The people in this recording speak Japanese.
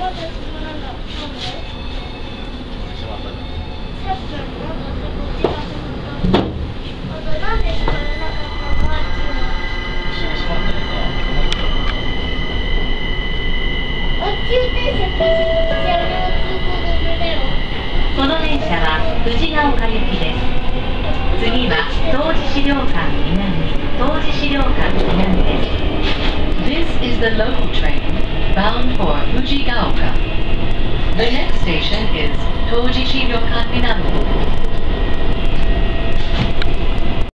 この電車は藤が丘行きです。次は東寺資料館南です。This is the local train bound for Fujigaoka. The next station is Toji Shiryokan Minami.